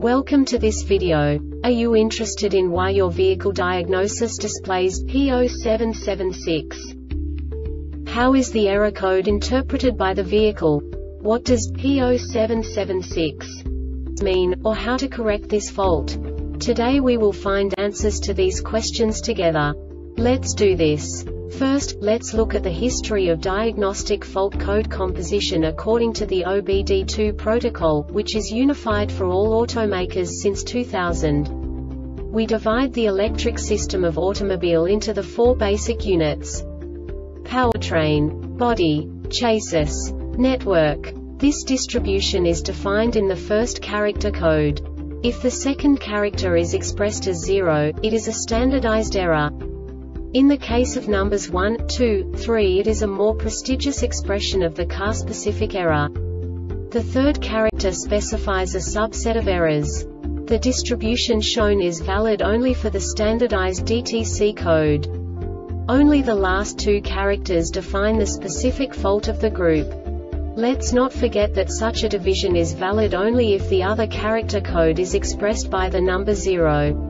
Welcome to this video. Are you interested in why your vehicle diagnosis displays P0776? How is the error code interpreted by the vehicle? What does P0776 mean, or how to correct this fault? Today we will find answers to these questions together. Let's do this. First, let's look at the history of diagnostic fault code composition according to the OBD2 protocol, which is unified for all automakers since 2000. We divide the electric system of automobile into the four basic units: powertrain, body, chassis, network. This distribution is defined in the first character code. If the second character is expressed as 0, it is a standardized error. In the case of numbers 1, 2, 3, it is a more prestigious expression of the car-specific error. The third character specifies a subset of errors. The distribution shown is valid only for the standardized DTC code. Only the last two characters define the specific fault of the group. Let's not forget that such a division is valid only if the other character code is expressed by the number 0.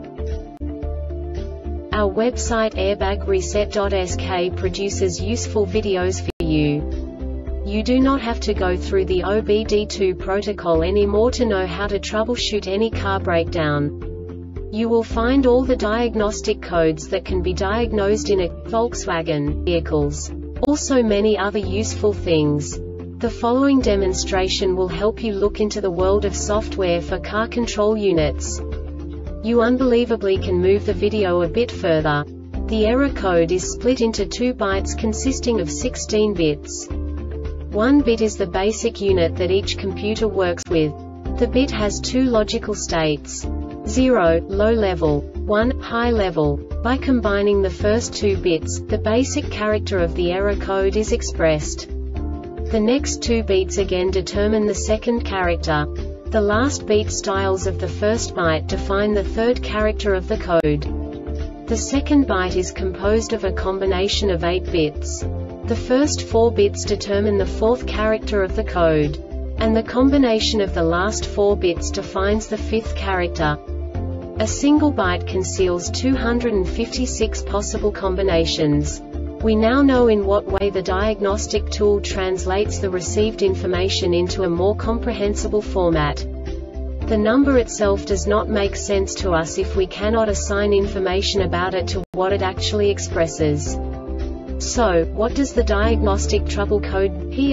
Our website airbagreset.sk produces useful videos for you. You do not have to go through the OBD2 protocol anymore to know how to troubleshoot any car breakdown. You will find all the diagnostic codes that can be diagnosed in a Volkswagen vehicles. Also many other useful things. The following demonstration will help you look into the world of software for car control units. You unbelievably can move the video a bit further. The error code is split into 2 bytes consisting of 16 bits. 1 bit is the basic unit that each computer works with. The bit has 2 logical states: 0, low level, 1, high level. By combining the first 2 bits, the basic character of the error code is expressed. The next 2 beats again determine the second character. The last beat styles of the first byte define the third character of the code. The second byte is composed of a combination of 8 bits. The first 4 bits determine the fourth character of the code. And the combination of the last 4 bits defines the fifth character. A single byte conceals 256 possible combinations. We now know in what way the diagnostic tool translates the received information into a more comprehensible format. The number itself does not make sense to us if we cannot assign information about it to what it actually expresses. So, what does the diagnostic trouble code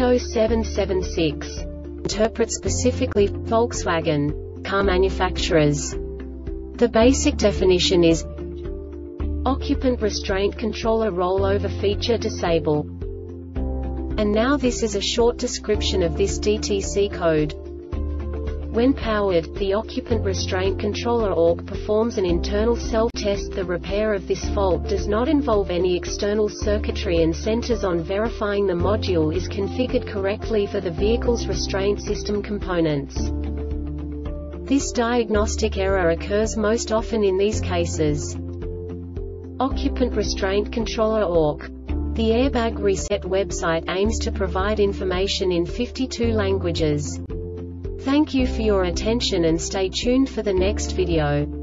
P0776 interpret specifically for Volkswagen car manufacturers? The basic definition is occupant restraint controller rollover feature disable. And now this is a short description of this DTC code. When powered, the occupant restraint controller ORC performs an internal self-test. The repair of this fault does not involve any external circuitry and centers on verifying the module is configured correctly for the vehicle's restraint system components. This diagnostic error occurs most often in these cases: occupant restraint controller ORC. The Airbag Reset website aims to provide information in 52 languages. Thank you for your attention and stay tuned for the next video.